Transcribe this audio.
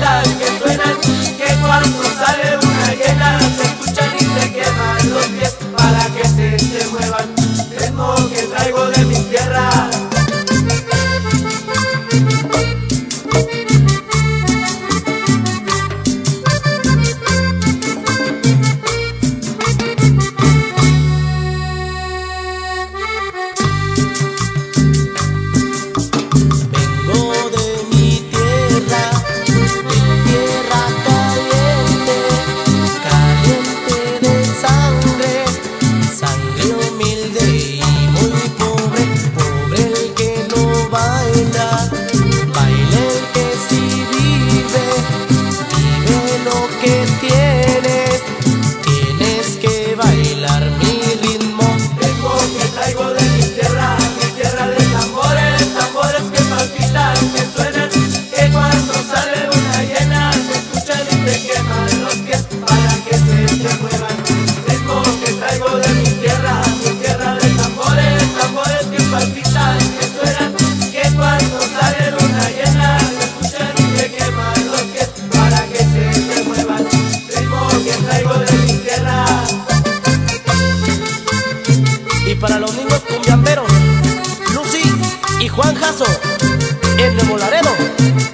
palpitan, que suenan, que cuando sale una llena se escuchan y te queman los pies para que se muevan. Ritmo que traigo de mi tierra. Y para los niños cumbiamberos, Lucy y Juan Jasso, en Nuevo Laredo.